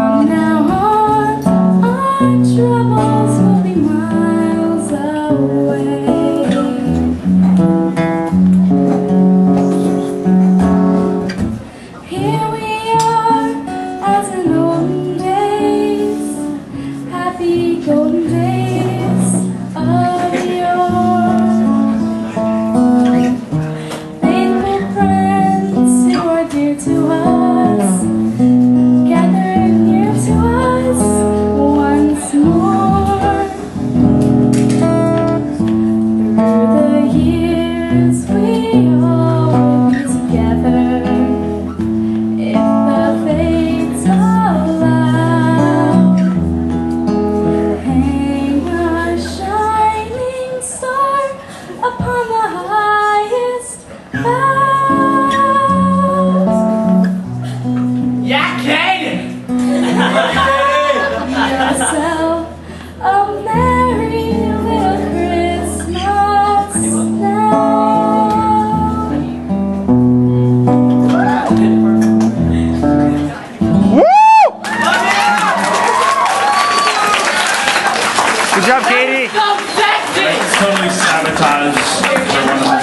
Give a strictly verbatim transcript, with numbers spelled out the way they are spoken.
Golden days of yore, faithful friends who are dear to us, gathering near to us once more. Through the years we all will be together, if the fates allow. Upon the highest boughs. Yeah, Katie! Yourself a merry little Christmas now. Woo! Good job, Katie. So sexy! Totally sabotage.